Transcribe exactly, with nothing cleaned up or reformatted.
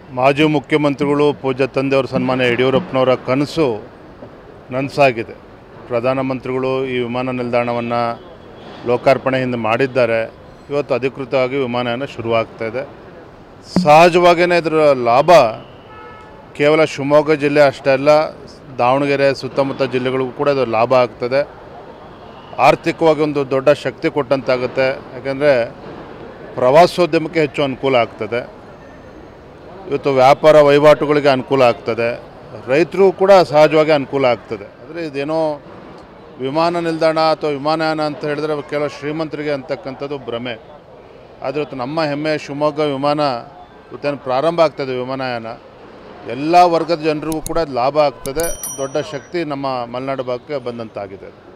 ಮಾಜಿ ಮುಖ್ಯಮಂತ್ರಿಗಳು ಪೂಜ್ಯ ತಂದೆಯವರು ಸನ್ಮಾನ್ಯ ಯಡಿಯೂರಪ್ಪನವರ ಕನಸು ನನಸಾಗಿದೆ. ಪ್ರಧಾನಮಂತ್ರಿಗಳು ಈ ವಿಮಾನ ನಿಲ್ದಾಣವನ್ನು ಲೋಕಾರ್ಪಣೆ ಹಿಂದೆ ಮಾಡಿದ್ದಾರೆ. ಇವತ್ತು ಅಧಿಕೃತವಾಗಿ ವಿಮಾನಯಾನ ಶುರುವಾಗ್ತಾಯಿದೆ. ಸಹಜವಾಗಿಯೇ ಇದರ ಲಾಭ ಕೇವಲ ಶಿವಮೊಗ್ಗ ಜಿಲ್ಲೆ ಅಷ್ಟೇ ಅಲ್ಲ, ದಾವಣಗೆರೆ ಸುತ್ತಮುತ್ತ ಜಿಲ್ಲೆಗಳಿಗೂ ಕೂಡ ಇದು ಲಾಭ ಆಗ್ತದೆ. ಆರ್ಥಿಕವಾಗಿ ಒಂದು ದೊಡ್ಡ ಶಕ್ತಿ ಕೊಟ್ಟಂತಾಗುತ್ತೆ. ಯಾಕೆಂದರೆ ಪ್ರವಾಸೋದ್ಯಮಕ್ಕೆ ಹೆಚ್ಚು ಅನುಕೂಲ ಆಗ್ತದೆ. ಇವತ್ತು ವ್ಯಾಪಾರ ವಹಿವಾಟುಗಳಿಗೆ ಅನುಕೂಲ ಆಗ್ತದೆ. ರೈತರು ಕೂಡ ಸಹಜವಾಗಿ ಅನುಕೂಲ ಆಗ್ತದೆ. ಆದರೆ ಇದೇನೋ ವಿಮಾನ ನಿಲ್ದಾಣ ಅಥವಾ ವಿಮಾನಯಾನ ಅಂತ ಹೇಳಿದ್ರೆ ಕೇವಲ ಶ್ರೀಮಂತರಿಗೆ ಅಂತಕ್ಕಂಥದ್ದು ಭ್ರಮೆ. ಆದರೆ ಇವತ್ತು ನಮ್ಮ ಹೆಮ್ಮೆ ಶಿವಮೊಗ್ಗ ವಿಮಾನ ಇವತ್ತೇನು ಪ್ರಾರಂಭ ಆಗ್ತದೆ ವಿಮಾನಯಾನ, ಎಲ್ಲ ವರ್ಗದ ಜನರಿಗೂ ಕೂಡ ಲಾಭ ಆಗ್ತದೆ. ದೊಡ್ಡ ಶಕ್ತಿ ನಮ್ಮ ಮಲೆನಾಡು ಭಾಗಕ್ಕೆ ಬಂದಂತಾಗಿದೆ.